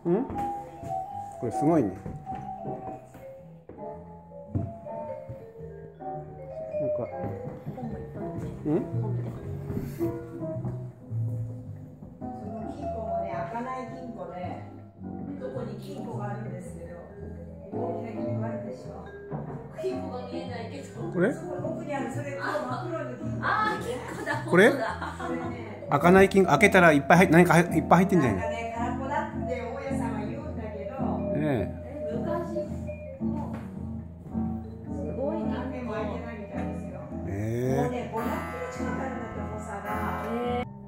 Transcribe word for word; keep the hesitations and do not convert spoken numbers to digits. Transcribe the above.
ん？これすごいね。なんか、うん？ 金庫もね、開かない金庫で、どこに金庫があるんですけど、大きな金庫あるでしょ。金庫が見えないけど。 これ？ そこ奥にある、それ真っ黒の金庫。 ああ、金庫だ。 これ？ それね、 開かない金庫、開けたらいっぱい入っ、何かいっぱい入ってんじゃないの？ なんかね、空っぽだって大家さんは言うんだけど、 ねえ、昔もすごい何年も開いてないみたいですよ。 え。えもうね、ごひゃくキロ近くあるんだって重さが。 えー